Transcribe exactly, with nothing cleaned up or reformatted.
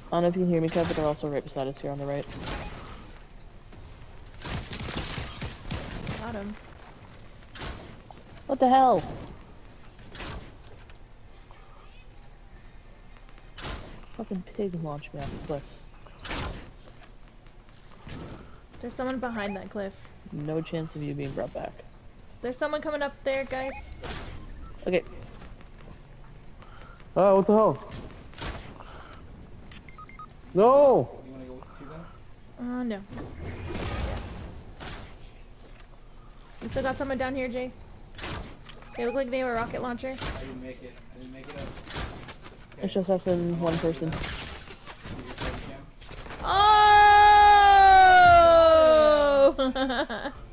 I don't know if you can hear me, Kev, but they're also right beside us here on the right. Got him. What the hell? Fucking pig launched me off the cliff. There's someone behind that cliff. No chance of you being brought back. There's someone coming up there, guys. Okay. Oh, what the hell? No! You wanna go see them? Uh, no. You still got someone down here, Jay? They look like they have a rocket launcher. I didn't make it. I didn't make it up. It's just us and one person. Oh!